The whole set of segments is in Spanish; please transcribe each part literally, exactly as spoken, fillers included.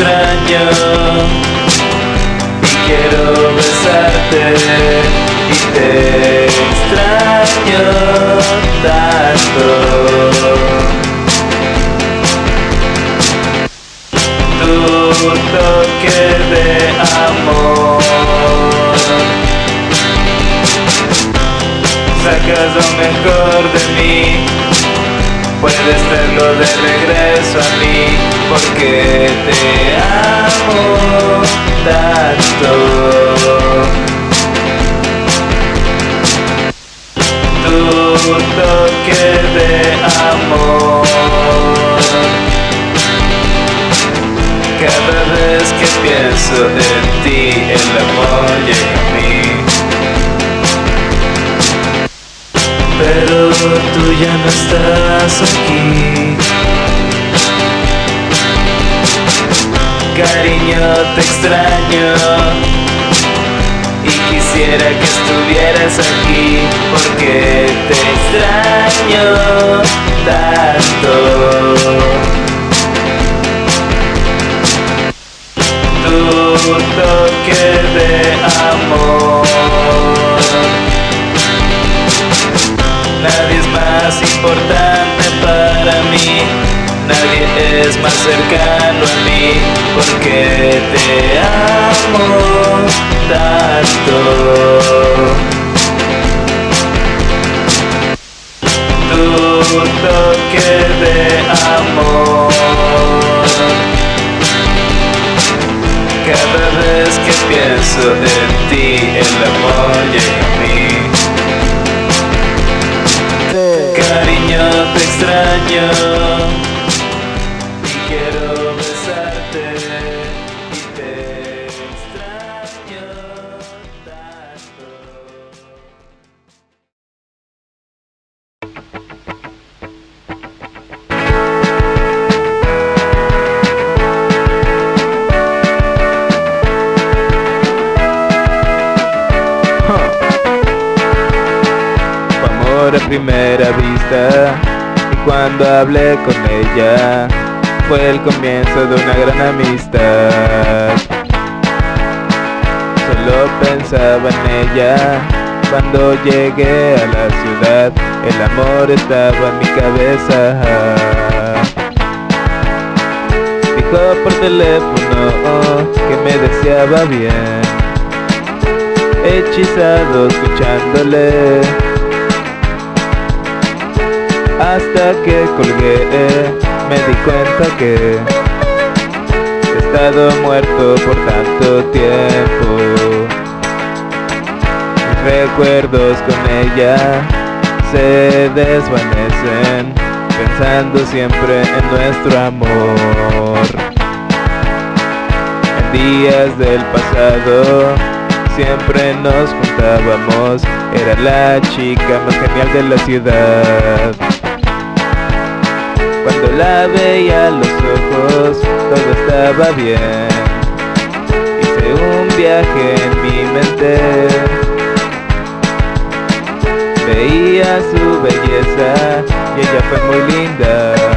extraño y quiero besarte y te extraño tanto. Tu toque de amor sacas lo mejor de mí. Puedes traerlo de regreso a mí, porque te amo tanto. Tu toque de amor, cada vez que pienso en ti, el amor llega a mí. Pero tú ya no estás aquí. Cariño, te extraño y quisiera que estuvieras aquí, porque te extraño tanto. Tu toque de amor, nadie es más importante para mí, nadie es más cercano a mí, porque te amo tanto. Tu toque de amor, cada vez que pienso en ti, el amor llega a mí. Cariño, te extraño y quiero besarte y te extraño tanto. A primera vista, y cuando hablé con ella fue el comienzo de una gran amistad. Solo pensaba en ella cuando llegué a la ciudad, el amor estaba en mi cabeza. Dijo por teléfono que me deseaba bien, hechizado escuchándole, hasta que colgué, me di cuenta que he estado muerto por tanto tiempo. Mis recuerdos con ella se desvanecen, pensando siempre en nuestro amor. En días del pasado siempre nos juntábamos, era la chica más genial de la ciudad. Cuando la veía a los ojos, todo estaba bien. Hice un viaje en mi mente, veía su belleza y ella fue muy linda.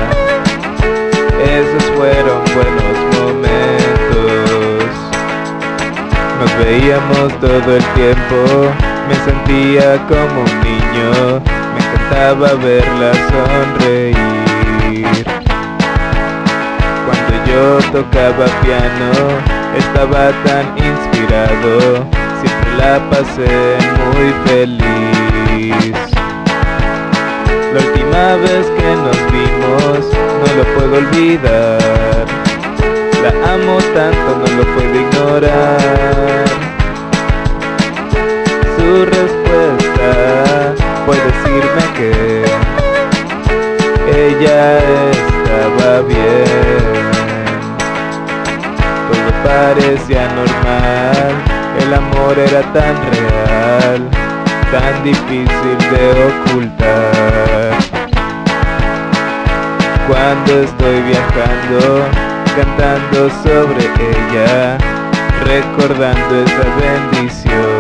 Esos fueron buenos momentos. Nos veíamos todo el tiempo, me sentía como un niño, me encantaba verla sonreír. Cuando yo tocaba piano, estaba tan inspirado, siempre la pasé muy feliz. La última vez que nos vimos, no lo puedo olvidar. La amo tanto, no lo puedo ignorar. Su respuesta fue decirme que ella estaba bien. Todo parecía normal, el amor era tan real, tan difícil de ocultar. Cuando estoy viajando, cantando sobre ella, recordando esa bendición.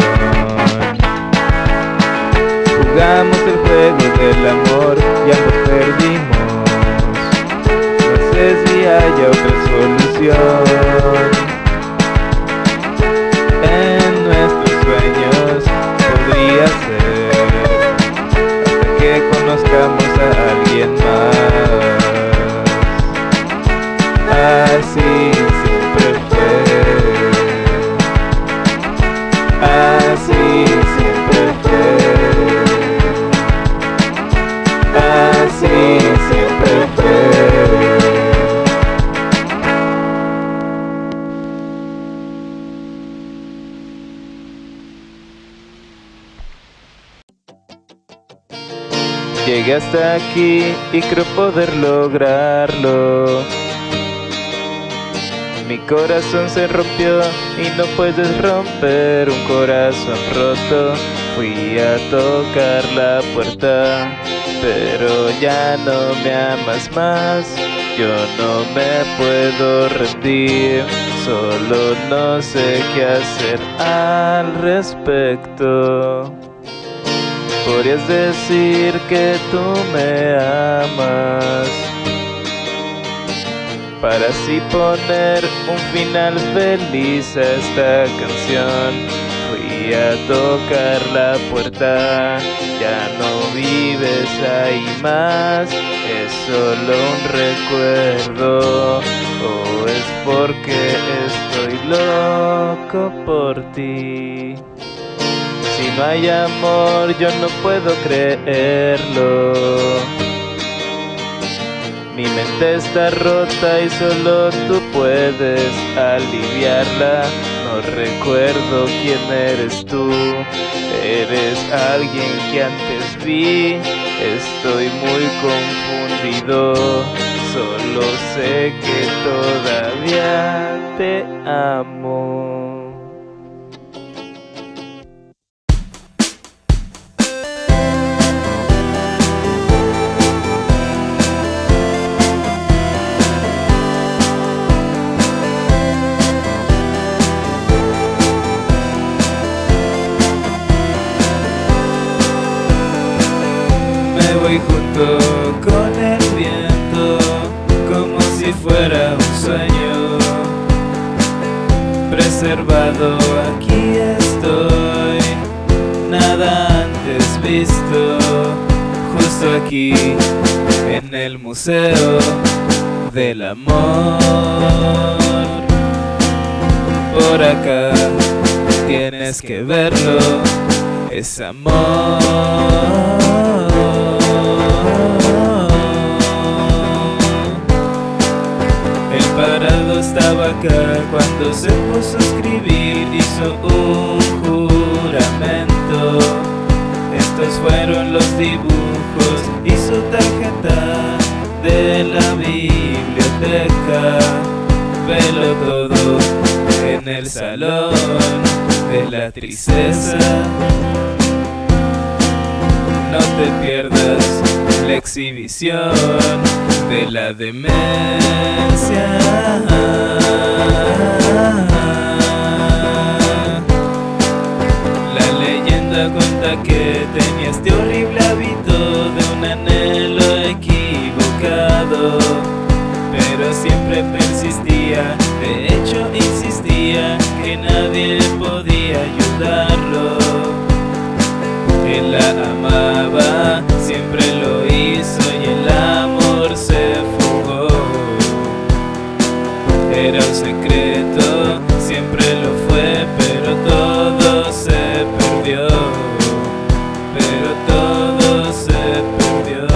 Jugamos el juego del amor y ambos perdimos. No sé si haya otra solución. En nuestros sueños podría ser, hasta que conozcamos a alguien más. Así siempre fue, así siempre fue, así siempre fue. Llegué hasta aquí y creo poder lograrlo. Mi corazón se rompió y no puedes romper un corazón roto. Fui a tocar la puerta, pero ya no me amas más. Yo no me puedo rendir, solo no sé qué hacer al respecto. Podrías decir que tú me amas, para así poner un final feliz a esta canción. Fui a tocar la puerta, ya no vives ahí más. Es solo un recuerdo, o es porque estoy loco por ti. Si no hay amor yo no puedo creerlo. Mi mente está rota y solo tú puedes aliviarla. No recuerdo quién eres tú, eres alguien que antes vi. Estoy muy confundido, solo sé que todavía te amo. Voy junto con el viento, como si fuera un sueño. Preservado aquí estoy, nada antes visto. Justo aquí, en el Museo del Amor. Por acá, tienes que verlo, es amor. El parado estaba acá cuando se puso a escribir, hizo un juramento. Estos fueron los dibujos y su tarjeta de la biblioteca. Velo todo en el salón de la tristeza. No te pierdas la exhibición de la demencia. La leyenda cuenta que tenía este horrible hábito de un anhelo equivocado, pero siempre persistía, de hecho insistía que nadie podía ayudarlo. Él la amaba, siempre lo hizo y el amor se fugó. Era un secreto, siempre lo fue, pero todo se perdió. Pero todo se perdió.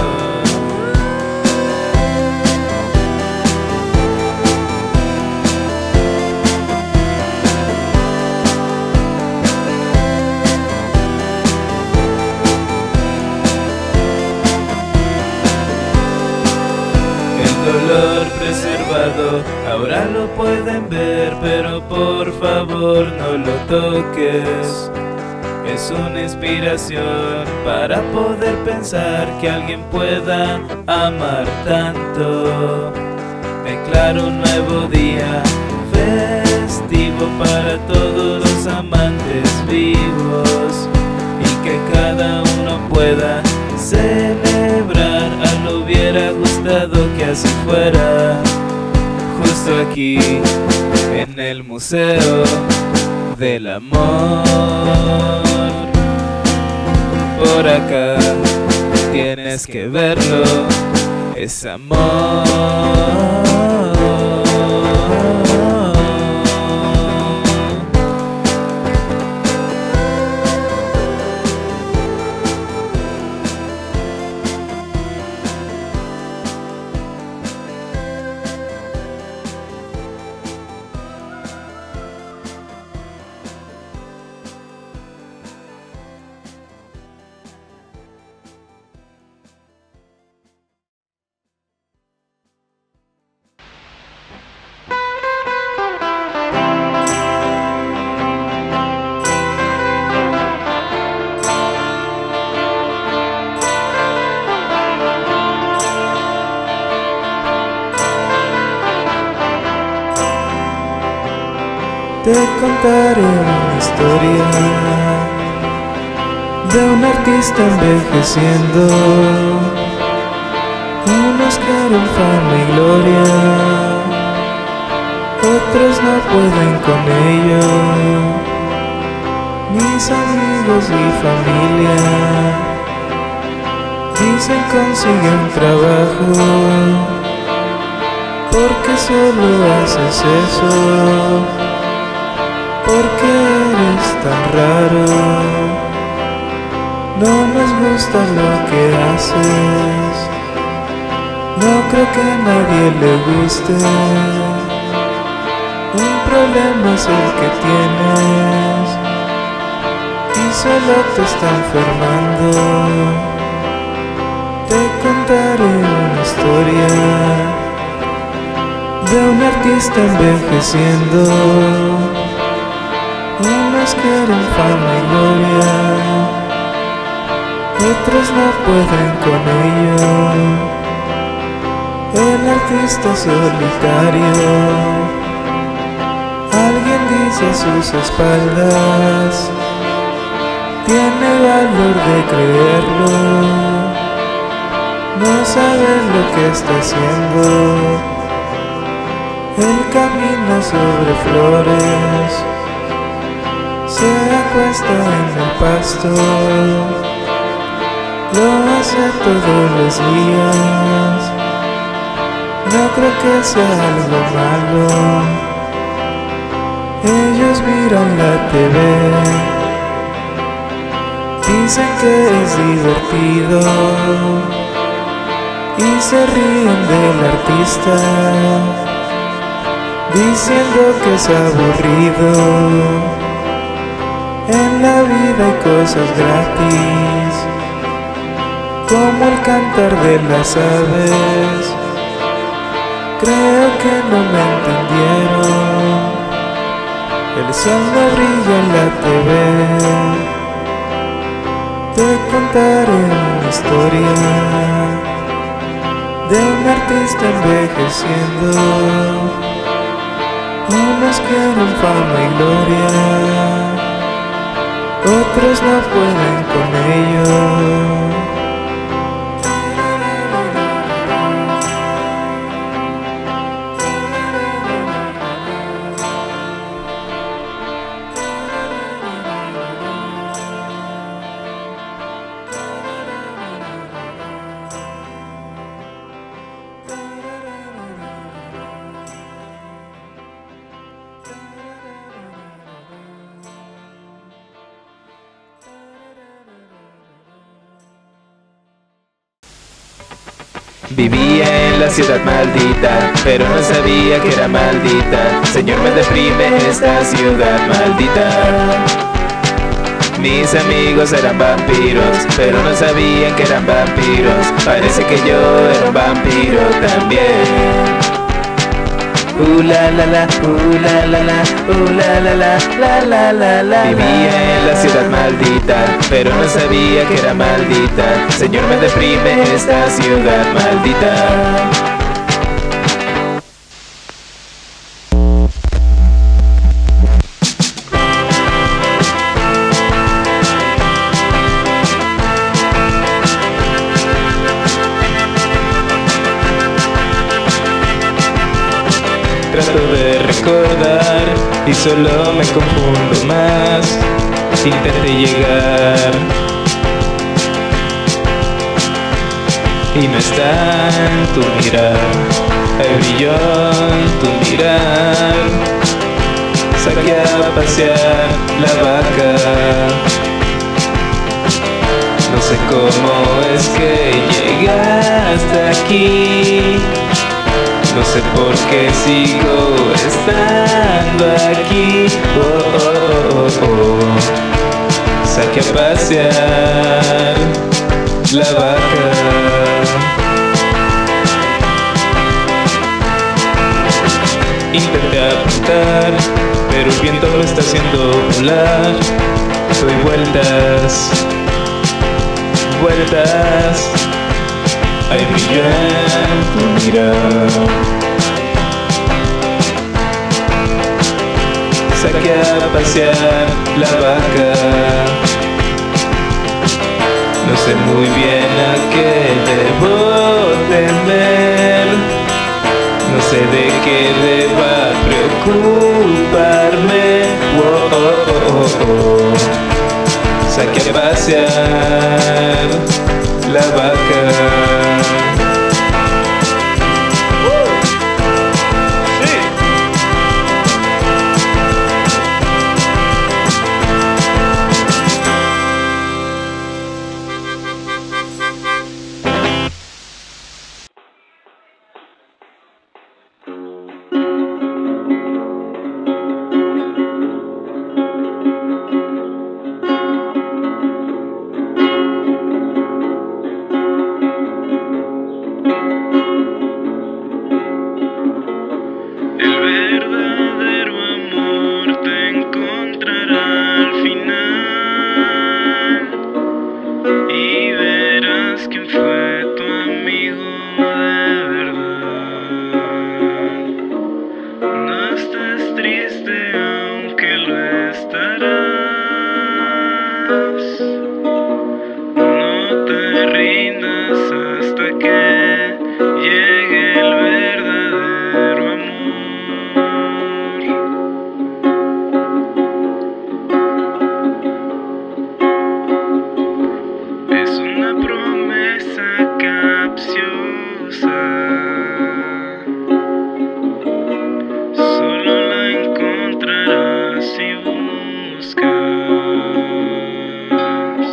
Dolor preservado, ahora lo pueden ver, pero por favor no lo toques. Es una inspiración para poder pensar que alguien pueda amar tanto. Declaro un nuevo día festivo para todos los amantes vivos, y que cada uno pueda celebrar. A lo hubiera gustado que así fuera, justo aquí, en el Museo del Amor. Por acá tienes que verlo, es amor. Te contaré una historia de un artista envejeciendo. Unos quieren fama y gloria, otros no pueden con ello. Mis amigos y familia dicen consigue un trabajo, porque solo haces eso, porque eres tan raro. No nos gusta lo que haces, no creo que a nadie le guste. Un problema es el que tienes y solo te está enfermando. Te contaré una historia de un artista envejeciendo. Unos quieren fama y gloria, otros no pueden con ello. El artista solitario, alguien dice a sus espaldas, tiene valor de creerlo. No sabe lo que está haciendo. Él camina sobre flores, se acuesta en el pasto, lo hace todos los días. No creo que sea algo malo. Ellos miran la T V, dicen que es divertido y se ríen del artista, diciendo que es aburrido. En la vida hay cosas gratis, como el cantar de las aves. Creo que no me entendieron, el sol no brilla en la T V. Te contaré una historia de un artista envejeciendo. Unos quieren fama y gloria, otros no pueden con ello. Vivía en la ciudad maldita, pero no sabía que era maldita. Señor, me deprime esta ciudad maldita. Mis amigos eran vampiros, pero no sabían que eran vampiros. Parece que yo era un vampiro también. Uh la la la, uh la la la, uh la la la, la la la la. Vivía en la ciudad maldita, pero no sabía que era maldita. Señor, me deprime esta ciudad maldita. trato de recordar y solo me confundo más. Intenté llegar y no está en tu mirar, hay brillo en tu mirar. Saqué a pasear la vaca, no sé cómo es que llegaste aquí, no sé por qué sigo estando aquí. Oh, oh, oh, oh. Saqué a pasear la vaca. Intenté apuntar, pero el viento lo está haciendo volar. Doy vueltas, vueltas, hay brillo en tu mirar. Saqué a pasear la vaca, no sé muy bien a qué debo temer, no sé de qué deba preocuparme. Oh, oh, oh, oh, oh. Saqué a pasear la vaca.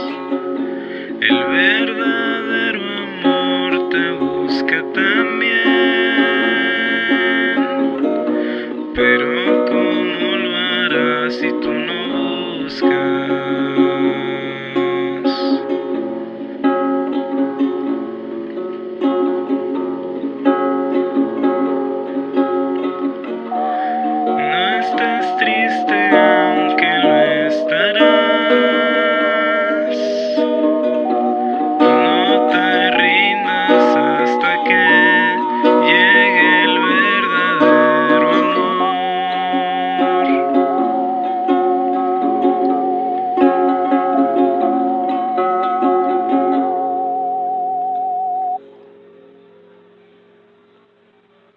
El verdadero amor te busca también.